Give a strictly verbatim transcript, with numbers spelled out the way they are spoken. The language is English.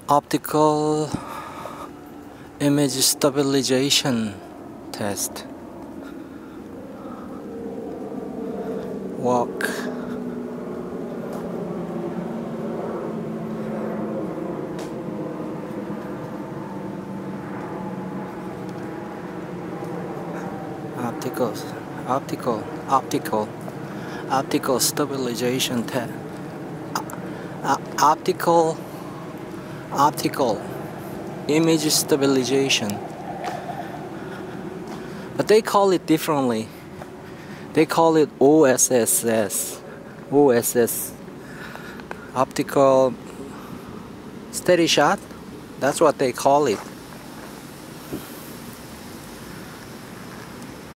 Optical image stabilization test. Walk. Optical, optical, optical, optical stabilization test. Uh, optical, optical image stabilization. But they call it differently. They call it O S S. O S S. Optical steady shot. That's what they call it.